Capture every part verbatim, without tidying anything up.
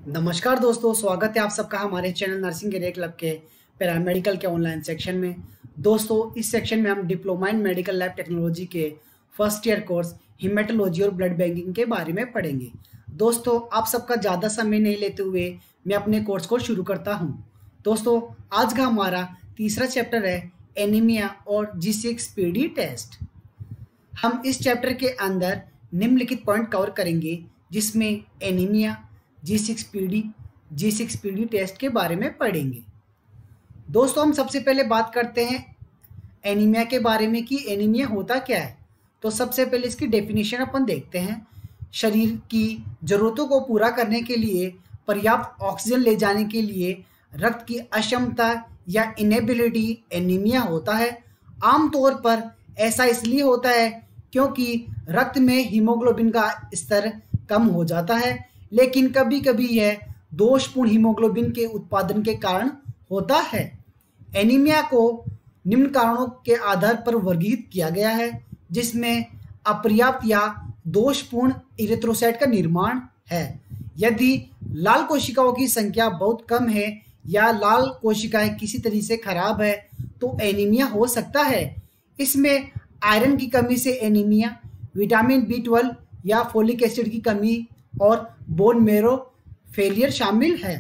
नमस्कार दोस्तों, स्वागत है आप सबका हमारे चैनल नर्सिंग करियर क्लब के पैरामेडिकल के ऑनलाइन सेक्शन में। दोस्तों, इस सेक्शन में हम diploma in medical lab technology के फर्स्ट ईयर कोर्स हीमेटोलॉजी और ब्लड बैंकिंग के बारे में पढ़ेंगे। दोस्तों, आप सबका ज़्यादा समय नहीं लेते हुए मैं अपने कोर्स को शुरू करता हूँ। दोस्तों, आज का हमारा तीसरा चैप्टर है एनीमिया और G six P D test. हम इस चैप्टर के अंदर निम्नलिखित पॉइंट कवर करेंगे, जिसमें anaemia, G six P D, G six P D test के बारे में पढ़ेंगे। दोस्तों, हम सबसे पहले बात करते हैं एनीमिया के बारे में कि एनीमिया होता क्या है। तो सबसे पहले इसकी डेफिनेशन अपन देखते हैं। शरीर की ज़रूरतों को पूरा करने के लिए पर्याप्त ऑक्सीजन ले जाने के लिए रक्त की अक्षमता या इनेबिलिटी एनीमिया होता है। आमतौर पर ऐसा इसलिए होता है क्योंकि रक्त में हीमोग्लोबिन का स्तर कम हो जाता है, लेकिन कभी कभी यह दोषपूर्ण हीमोग्लोबिन के उत्पादन के कारण होता है। एनीमिया को निम्न कारणों के आधार पर वर्गीकृत किया गया है, जिसमें अपर्याप्त या दोषपूर्ण इरिथ्रोसाइट का निर्माण है। यदि लाल कोशिकाओं की संख्या बहुत कम है या लाल कोशिकाएं किसी तरह से खराब है तो एनीमिया हो सकता है। इसमें आयरन की कमी से एनीमिया, विटामिन बी ट्वेल्व या फोलिक एसिड की कमी और बोन मेरो फेलियर शामिल है।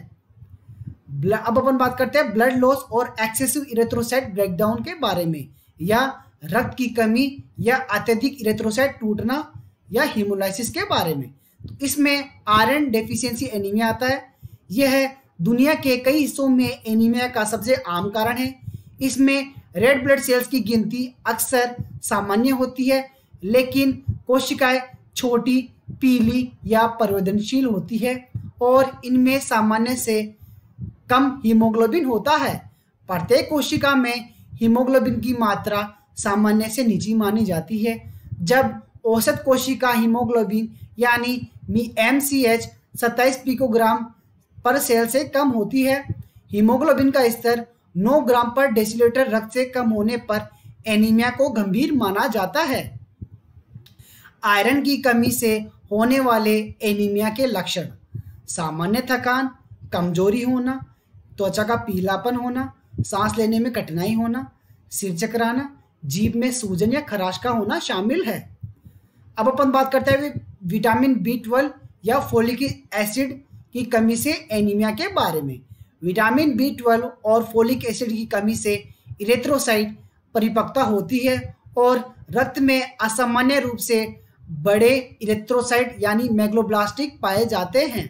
अब अपन बात करते हैं ब्लड लॉस और एक्सेसिव इरेथ्रोसाइट ब्रेकडाउन के बारे में, या रक्त की कमी या अत्यधिक इरेथ्रोसाइट टूटना या हीमोलाइसिस के बारे में। तो इसमें आयरन डेफिशिएंसी एनीमिया आता है। यह दुनिया के कई हिस्सों में एनीमिया का सबसे आम कारण है। इसमें रेड ब्लड सेल्स की गिनती अक्सर सामान्य होती है, लेकिन कोशिकाएं छोटी, पीली या परिवर्तनशील होती है और इनमें सामान्य से कम हीमोग्लोबिन होता है। प्रत्येक कोशिका में हीमोग्लोबिन की मात्रा सामान्य से नीची मानी जाती है। जब औसत कोशिका हीमोग्लोबिन यानी एम सी एच सत्ताईस पिकोग्राम पर सेल से कम होती है। हीमोग्लोबिन का स्तर नौ ग्राम पर डेसीलीटर रक्त से कम होने पर एनीमिया को गंभीर माना जाता है। आयरन की कमी से होने वाले एनीमिया के लक्षण: सामान्य थकान, कमजोरी होना, त्वचा का पीलापन होना, सांस लेने में कठिनाई होना, सिर चकराना, जीभ में सूजन या खराश का होना शामिल है। अब अपन बात करते हैं विटामिन बी ट्वेल्व या फोलिक एसिड की कमी से एनीमिया के बारे में। विटामिन बी ट्वेल्व और फोलिक एसिड की कमी से इरेथ्रोसाइट परिपक्वता होती है और रक्त में असामान्य रूप से बड़े इरेथ्रोसाइट यानी मैग्लोब्लास्टिक पाए जाते हैं।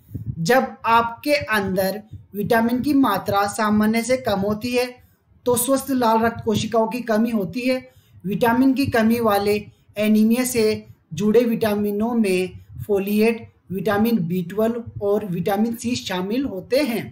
जब आपके अंदर विटामिन की मात्रा सामान्य से कम होती है तो स्वस्थ लाल रक्त कोशिकाओं की कमी होती है। विटामिन की कमी वाले एनीमिया से जुड़े विटामिनों में फोलिएट, विटामिन बी ट्वेल्व और विटामिन सी शामिल होते हैं।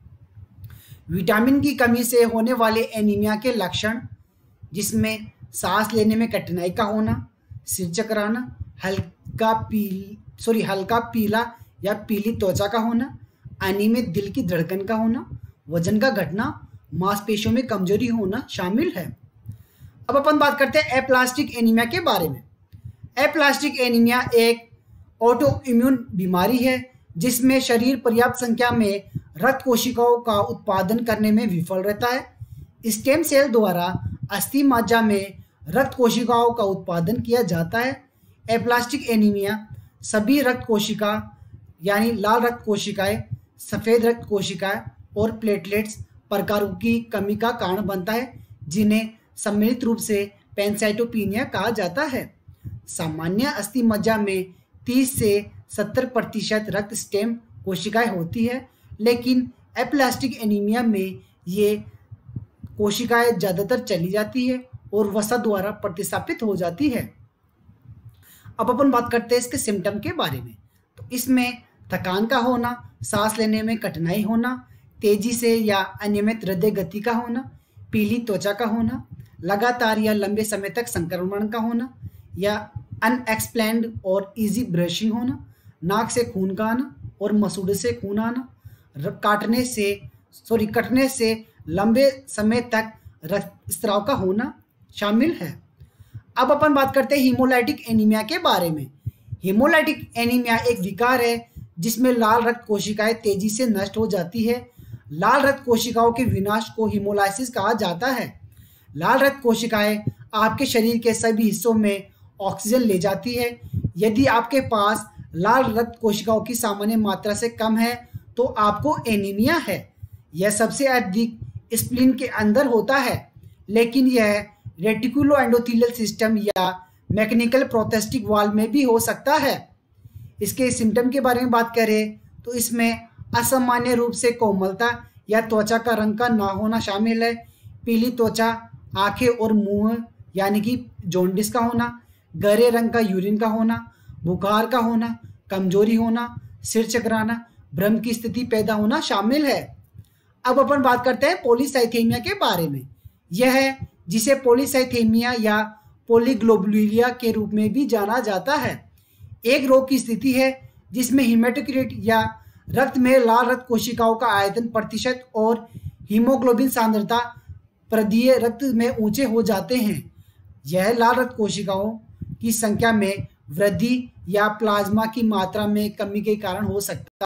विटामिन की कमी से होने वाले एनीमिया के लक्षण, जिसमें सांस लेने में कठिनाई का होना, सिर चकराना, हल्का पीली सॉरी हल्का पीला या पीली त्वचा का होना, अनियमित दिल की धड़कन का होना, वजन का घटना, मांसपेशियों में कमजोरी होना शामिल है। अब अपन बात करते हैं एप्लास्टिक एनीमिया के बारे में। एप्लास्टिक एनीमिया एक ऑटो इम्यून बीमारी है जिसमें शरीर पर्याप्त संख्या में रक्त कोशिकाओं का उत्पादन करने में विफल रहता है। स्टेम सेल द्वारा अस्थि मज्जा में रक्त कोशिकाओं का उत्पादन किया जाता है। एप्लास्टिक एनीमिया सभी रक्त कोशिका यानी लाल रक्त कोशिकाएं, सफ़ेद रक्त कोशिकाएं और प्लेटलेट्स प्रकारों की कमी का कारण बनता है, जिन्हें सम्मिलित रूप से पैनसाइटोपिनिया कहा जाता है। सामान्य अस्थि मज्जा में तीस से सत्तर प्रतिशत रक्त स्टेम कोशिकाएं होती है, लेकिन एप्लास्टिक एनीमिया में ये कोशिकाएं ज़्यादातर चली जाती है और वसा द्वारा प्रतिस्थापित हो जाती है। अब अपन बात करते हैं इसके सिम्टम के बारे में। तो इसमें थकान का होना, सांस लेने में कठिनाई होना, तेजी से या अनियमित हृदय गति का होना, पीली त्वचा का होना, लगातार या लंबे समय तक संक्रमण का होना या अनएक्सप्लेन्ड और इजी ब्रशिंग होना, नाक से खून का आना और मसूड़े से खून आना, काटने से सॉरी कटने से लंबे समय तक रक्तस्राव का होना शामिल है। अब अपन बात करते हैं हीमोलाइटिक एनीमिया के बारे में। हीमोलाइटिक एनीमिया एक विकार है जिसमें लाल रक्त कोशिकाएं तेजी से नष्ट हो जाती है। लाल रक्त कोशिकाओं के विनाश को हीमोलाइसिस कहा जाता है। लाल रक्त कोशिकाएं आपके शरीर के सभी हिस्सों में ऑक्सीजन ले जाती है। यदि आपके पास लाल रक्त कोशिकाओं की सामान्य मात्रा से कम है तो आपको एनीमिया है। यह सबसे अधिक स्प्लीन के अंदर होता है, लेकिन यह रेटिकुलो एंडोथेलियल सिस्टम या मैकेनिकल प्रोस्थेटिक वाल्व में भी हो सकता है। इसके सिम्टम के बारे में बात करें तो इसमें असामान्य रूप से कोमलता या त्वचा का रंग का ना होना शामिल है। पीली त्वचा, आंखें और मुंह यानी कि जॉन्डिस का होना, गहरे रंग का यूरिन का होना, बुखार का होना, कमजोरी होना, सिर चकराना, भ्रम की स्थिति पैदा होना शामिल है। अब अपन बात करते हैं पॉलीसाइथेमिया के बारे में। यह है जिसे पॉलीसाइथेमिया या पॉलीग्लोबुलिया के रूप में भी जाना जाता है। एक रोग की स्थिति है जिसमें हीमेटोक्रिट या रक्त में लाल रक्त कोशिकाओं का आयतन प्रतिशत और हीमोग्लोबिन सांद्रता प्रदीय रक्त में ऊंचे हो जाते हैं। यह लाल रक्त कोशिकाओं की संख्या में वृद्धि या प्लाज्मा की मात्रा में कमी के कारण हो सकता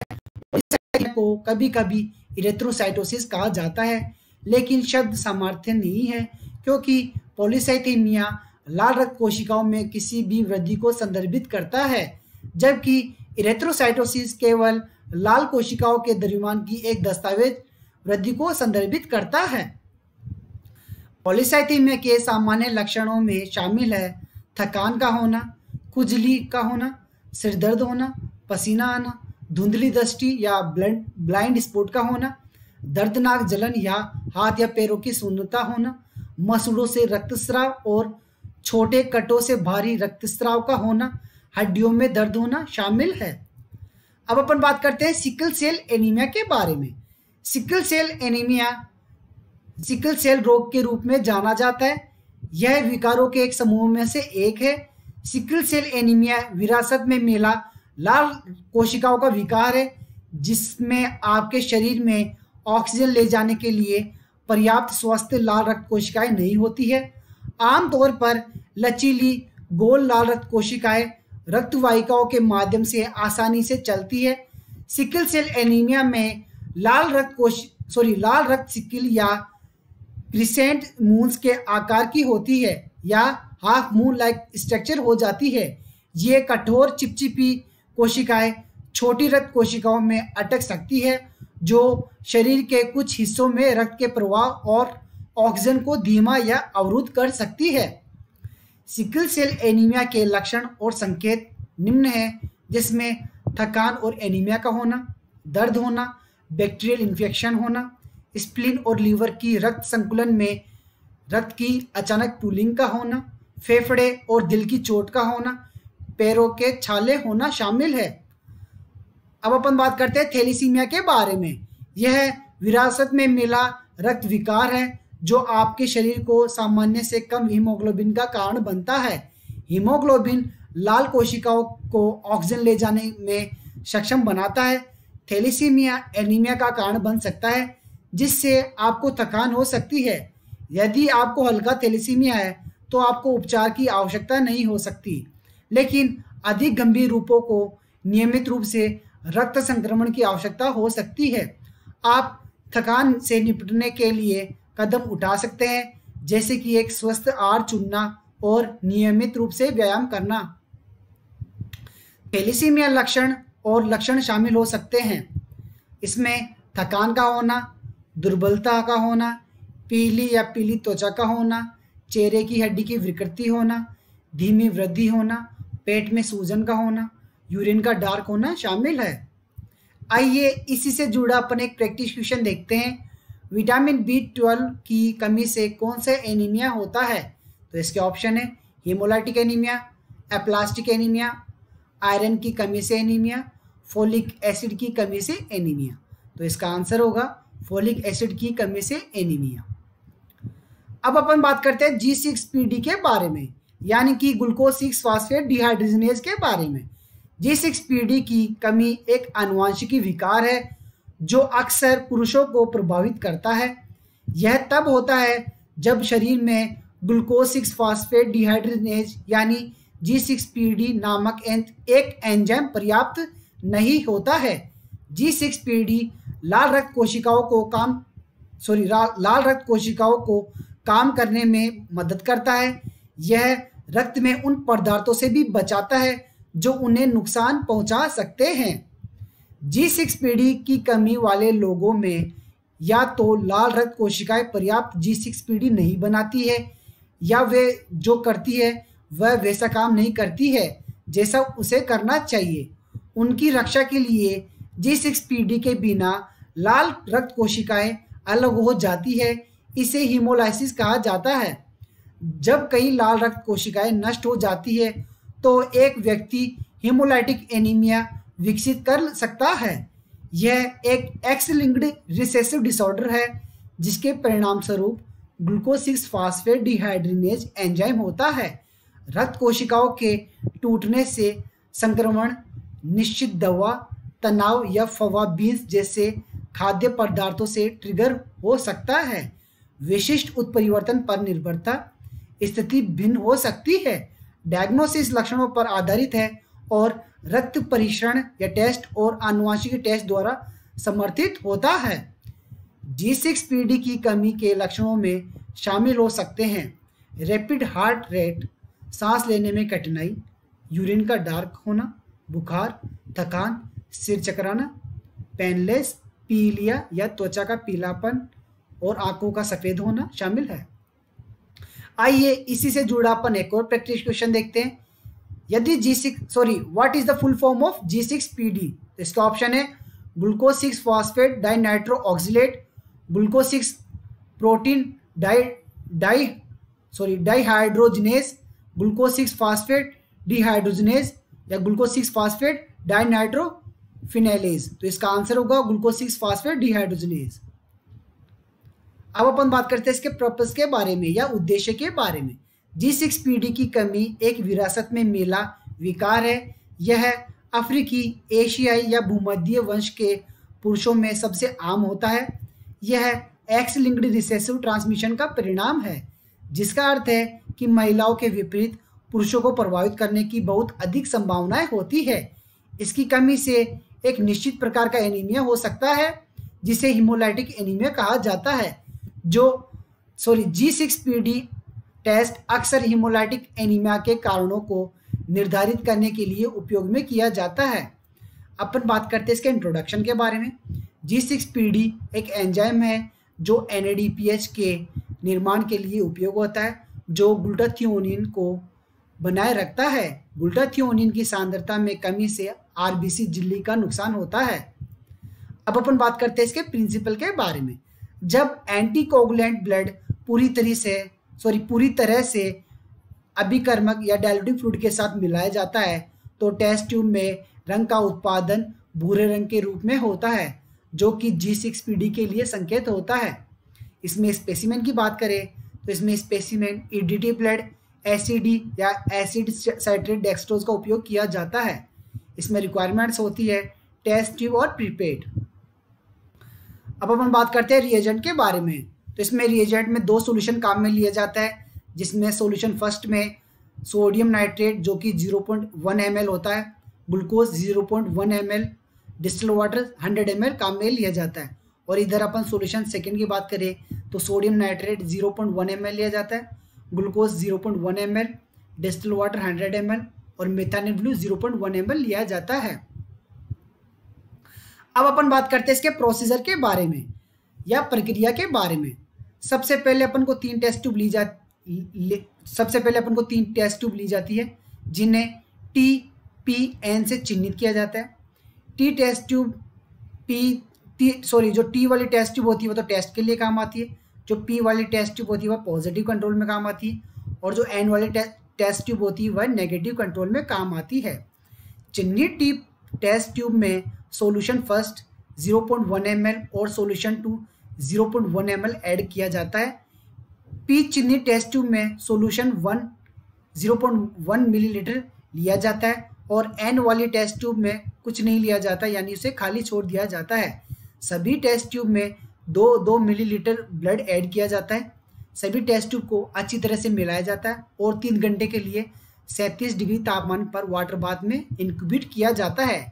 है। को कभी कभी इरेथ्रोसाइटोसिस कहा जाता है, लेकिन शब्द सामर्थ्य नहीं है क्योंकि पॉलीसाइथेमिया लाल रक्त कोशिकाओं में किसी भी वृद्धि को संदर्भित करता है, जबकि इरेथ्रोसाइटोसिस केवल लाल कोशिकाओं के द्रव्यमान की एक दस्तावेज वृद्धि को संदर्भित करता है। पॉलीसाइथेमिया के सामान्य लक्षणों में शामिल है थकान का होना, खुजली का होना, सिर दर्द होना, पसीना आना, धुंधली दृष्टि या ब्लाइंड ब्लाइंड स्पॉट का होना, दर्दनाक जलन या हाथ या पैरों की शून्यता होना, मसूड़ों से रक्तस्राव और छोटे कटों से भारी रक्तस्राव का होना, हड्डियों में दर्द होना शामिल है। अब अपन बात करते हैं सिकल सेल एनीमिया के बारे में। Sickle cell anaemia sickle cell रोग के रूप में जाना जाता है। यह विकारों के एक समूह में से एक है। सिकल सेल एनीमिया विरासत में मिला लाल कोशिकाओं का विकार है, जिसमें आपके शरीर में ऑक्सीजन ले जाने के लिए पर्याप्त स्वस्थ लाल रक्त कोशिकाएं नहीं होती है। आमतौर पर लचीली गोल लाल रक्त कोशिकाएं रक्त वाहिकाओं के माध्यम से आसानी से चलती है। सिकल सेल एनीमिया में लाल रक्त कोश सॉरी लाल रक्त सिकल या क्रिसेंट मून्स के आकार की होती है या हाफ मून लाइक स्ट्रक्चर हो जाती है। ये कठोर चिपचिपी कोशिकाएं छोटी रक्त कोशिकाओं में अटक सकती है, जो शरीर के कुछ हिस्सों में रक्त के प्रवाह और ऑक्सीजन को धीमा या अवरुद्ध कर सकती है। सिकल सेल एनीमिया के लक्षण और संकेत निम्न हैं, जिसमें थकान और एनीमिया का होना, दर्द होना, बैक्टीरियल इन्फेक्शन होना, स्प्लीन और लीवर की रक्त संकुलन में रक्त की अचानक पूलिंग का होना, फेफड़े और दिल की चोट का होना, पैरों के छाले होना शामिल है। अब अपन बात करते हैं थैलेसीमिया के बारे में। यह विरासत में मिला रक्त विकार है जो आपके शरीर को सामान्य से कम हीमोग्लोबिन का कारण बनता है। हीमोग्लोबिन लाल कोशिकाओं को ऑक्सीजन ले जाने में सक्षम बनाता है। थैलेसीमिया एनीमिया का कारण बन सकता है, जिससे आपको थकान हो सकती है। यदि आपको हल्का थैलेसीमिया है तो आपको उपचार की आवश्यकता नहीं हो सकती, लेकिन अधिक गंभीर रूपों को नियमित रूप से रक्त संक्रमण की आवश्यकता हो सकती है। आप थकान से निपटने के लिए कदम उठा सकते हैं, जैसे कि एक स्वस्थ आहार चुनना और नियमित रूप से व्यायाम करना। थैलेसीमिया लक्षण और लक्षण शामिल हो सकते हैं। इसमें थकान का होना, दुर्बलता का होना, पीली या पीली त्वचा का होना, चेहरे की हड्डी की विकृति होना, धीमी वृद्धि होना, पेट में सूजन का होना, यूरिन का डार्क होना शामिल है। आइए इसी से जुड़ा अपन एक प्रैक्टिस क्वेश्चन देखते हैं। विटामिन बी ट्वेल्व की कमी से कौन सा एनीमिया होता है? तो इसके ऑप्शन है haemolytic anaemia, aplastic anaemia, iron की कमी से एनीमिया, फोलिक एसिड की कमी से एनीमिया। तो इसका आंसर होगा फोलिक एसिड की कमी से एनीमिया। अब अपन बात करते हैं जी सिक्स पी डी के बारे में, यानी कि ग्लूकोज सिक्स फास्फेट डिहाइड्रोजनेज के बारे में। जी सिक्स पी डी की कमी एक आनुवंशिकी विकार है जो अक्सर पुरुषों को प्रभावित करता है। यह तब होता है जब शरीर में ग्लूकोज सिक्स फास्फेट डिहाइड्रोजनेज यानी जी सिक्स पी डी नामक एक एंजाइम पर्याप्त नहीं होता है। जी सिक्स पी डी लाल रक्त कोशिकाओं को काम सॉरी लाल रक्त कोशिकाओं को काम करने में मदद करता है। यह रक्त में उन पदार्थों से भी बचाता है जो उन्हें नुकसान पहुंचा सकते हैं। जी सिक्स पी डी की कमी वाले लोगों में या तो लाल रक्त कोशिकाएं पर्याप्त जी सिक्स पी डी नहीं बनाती है, या वे जो करती है वह वैसा काम नहीं करती है जैसा उसे करना चाहिए। उनकी रक्षा के लिए जी सिक्स पी डी के बिना लाल रक्त कोशिकाएं अलग हो जाती है। इसे हीमोलाइसिस कहा जाता है। जब कई लाल रक्त कोशिकाएं नष्ट हो जाती है तो एक व्यक्ति हीमोलाइटिक एनीमिया विकसित कर सकता है। यह एक एक्स लिंक्ड रिसेसिव डिसऑर्डर है जिसके परिणाम स्वरूप glucose six phosphate dehydrogenase enzyme होता है। रक्त कोशिकाओं के टूटने से संक्रमण, निश्चित दवा, तनाव या फवा बीन्स जैसे खाद्य पदार्थों से ट्रिगर हो सकता है। विशिष्ट उत्परिवर्तन पर निर्भरता स्थिति भिन्न हो सकती है। डायग्नोसिस लक्षणों पर आधारित है और रक्त परीक्षण या टेस्ट और आनुवंशिक टेस्ट द्वारा समर्थित होता है। जी सिक्स पी डी की कमी के लक्षणों में शामिल हो सकते हैं रैपिड हार्ट रेट, सांस लेने में कठिनाई, यूरिन का डार्क होना, बुखार, थकान, सिर चकराना, पेनलेस, पीलिया या त्वचा का पीलापन और आंखों का सफ़ेद होना शामिल है। आइए इसी से जुड़ा अपन एक और प्रैक्टिस क्वेश्चन देखते हैं। यदि G six sorry what is the full form of G six P D? तो इसका ऑप्शन है glucose six phosphate dinitro oxalate, glucose six protein di di sorry dihydrogenase, glucose six phosphate dehydrogenase या glucose six phosphate dinitro phenylase. तो इसका answer होगा glucose six phosphate dehydrogenase. अब अपन बात करते हैं इसके पर्पस के बारे में या उद्देश्य के बारे में। जी सिक्स पी डी की कमी एक विरासत में मिला विकार है। यह अफ्रीकी, एशियाई या भूमध्य वंश के पुरुषों में सबसे आम होता है। यह एक्स लिंक्ड रिसेसिव ट्रांसमिशन का परिणाम है, जिसका अर्थ है कि महिलाओं के विपरीत पुरुषों को प्रभावित करने की बहुत अधिक संभावनाएं होती है। इसकी कमी से एक निश्चित प्रकार का एनीमिया हो सकता है जिसे हीमोलाइटिक एनीमिया कहा जाता है। जो sorry G six P D test अक्सर हीमोलाइटिक एनीमिया के कारणों को निर्धारित करने के लिए उपयोग में किया जाता है। अपन बात करते हैं इसके इंट्रोडक्शन के बारे में। जी सिक्स पी डी एक एंजाइम है जो N A D P H के निर्माण के लिए उपयोग होता है, जो ग्लूटाथियोनिन को बनाए रखता है। ग्लूटाथियोनिन की सांद्रता में कमी से आर बी सी झिल्ली का नुकसान होता है। अब अपन बात करते हैं इसके प्रिंसिपल के बारे में। जब एंटीकोगुलेंट ब्लड पूरी तरह से सॉरी पूरी तरह से अभिकर्मक या डाइल्यूटिंग फ्लूइड के साथ मिलाया जाता है तो टेस्ट ट्यूब में रंग का उत्पादन भूरे रंग के रूप में होता है, जो कि जी सिक्स पी डी के लिए संकेत होता है। इसमें स्पेसिमेन की बात करें तो इसमें specimen E D T blood, S E D या एसिड साइट्रेट डेक्सट्रोज का उपयोग किया जाता है। इसमें रिक्वायरमेंट्स होती है टेस्ट ट्यूब और प्रीपेड। अब अपन बात करते हैं रिएजेंट के बारे में। तो इसमें रिएजेंट में दो सॉल्यूशन काम में लिया जाता है, जिसमें सॉल्यूशन फर्स्ट में सोडियम नाइट्रेट जो कि zero point one M L होता है, glucose zero point one M L, distil water hundred M L काम में लिया जाता है। और इधर अपन सॉल्यूशन सेकेंड की बात करें तो sodium nitrate zero point one M L लिया जाता है, glucose zero point one M L, distil water hundred M L और methanil blue zero point one M L लिया जाता है। अब अपन बात करते हैं इसके प्रोसीजर के बारे में या प्रक्रिया के बारे में। सबसे पहले अपन को तीन टेस्ट ट्यूब ली जा सबसे पहले अपन को तीन टेस्ट ट्यूब ली जाती है, जिन्हें टी पी एन से चिन्हित किया जाता है। T test tube P T sorry जो टी वाली टेस्ट ट्यूब होती है वो तो टेस्ट के लिए काम आती है, जो पी वाली टेस्ट ट्यूब होती है वह पॉजिटिव कंट्रोल में काम आती है, और जो एन वाली टे, टेस्ट ट्यूब होती है वह नेगेटिव कंट्रोल में काम आती है। चिन्हित टी टेस्ट ट्यूब में solution first zero point one M L और solution two zero point one M L add किया जाता है। पी चिन्हित टेस्ट ट्यूब में solution one zero point one millilitre लिया जाता है और एन वाली टेस्ट ट्यूब में कुछ नहीं लिया जाता, यानी उसे खाली छोड़ दिया जाता है। सभी टेस्ट ट्यूब में दो दो मिलीलीटर ब्लड ऐड किया जाता है। सभी टेस्ट ट्यूब को अच्छी तरह से मिलाया जाता है और तीन घंटे के लिए सैंतीस डिग्री तापमान पर वाटर बाथ में इंक्यूबेट किया जाता है।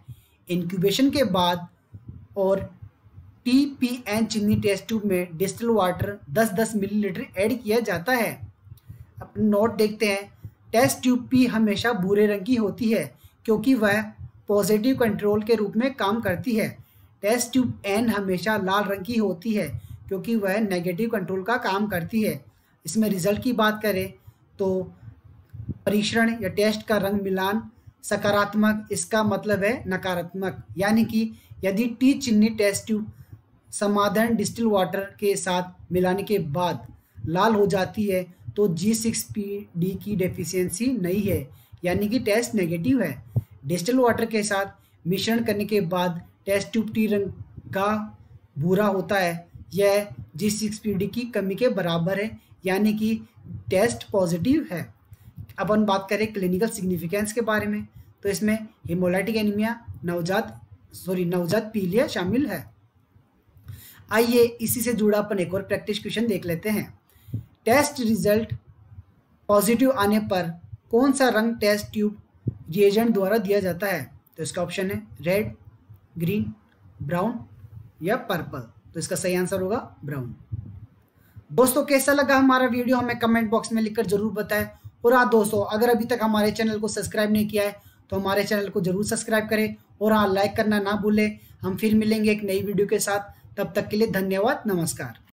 इंक्यूबेशन के बाद और टी पी एन चीनी टेस्ट ट्यूब में डिस्टिल वाटर दस दस मिलीलीटर ऐड किया जाता है। अब नोट देखते हैं, टेस्ट ट्यूब पी हमेशा भूरे रंग की होती है क्योंकि वह पॉजिटिव कंट्रोल के रूप में काम करती है। टेस्ट ट्यूब एन हमेशा लाल रंग की होती है क्योंकि वह नेगेटिव कंट्रोल का काम करती है। इसमें रिजल्ट की बात करें तो परीक्षण या टेस्ट का रंग मिलान सकारात्मक, इसका मतलब है नकारात्मक, यानी कि यदि टी चीनी टेस्ट ट्यूब समाधान डिस्टिल वाटर के साथ मिलाने के बाद लाल हो जाती है तो जी सिक्स पी डी की डेफिशिएंसी नहीं है, यानी कि टेस्ट नेगेटिव है। डिस्टिल वाटर के साथ मिश्रण करने के बाद टेस्ट ट्यूब टी रंग का भूरा होता है, यह जी सिक्स पी डी की कमी के बराबर है, यानी कि टेस्ट पॉजिटिव है। अब हम बात करें क्लिनिकल सिग्निफिकेंस के बारे में, तो इसमें हेमोलाइटिक एनीमिया, नवजात सॉरी नवजात पीलिया शामिल है। आइए इसी से जुड़ा अपन एक और प्रैक्टिस क्वेश्चन देख लेते हैं। टेस्ट रिजल्ट पॉजिटिव आने पर कौन सा रंग टेस्ट ट्यूब रिएजेंट द्वारा दिया जाता है? तो इसका ऑप्शन है रेड, ग्रीन, ब्राउन या पर्पल। तो इसका सही आंसर होगा ब्राउन। दोस्तों कैसा लगा हमारा वीडियो हमें कमेंट बॉक्स में लिखकर जरूर बताएं। और हाँ दोस्तों, अगर अभी तक हमारे चैनल को सब्सक्राइब नहीं किया है तो हमारे चैनल को जरूर सब्सक्राइब करें और हाँ लाइक करना ना भूलें। हम फिर मिलेंगे एक नई वीडियो के साथ, तब तक के लिए धन्यवाद, नमस्कार।